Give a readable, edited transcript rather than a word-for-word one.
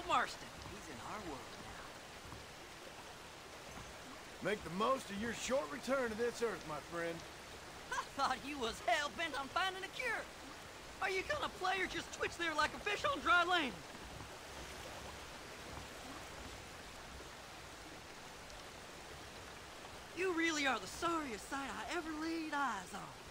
Marston. He's in our world now. Make the most of your short return to this earth, my friend. I thought you was hell-bent on finding a cure. Are you gonna play or just twitch there like a fish on dry land? You really are the sorriest sight I ever laid eyes on.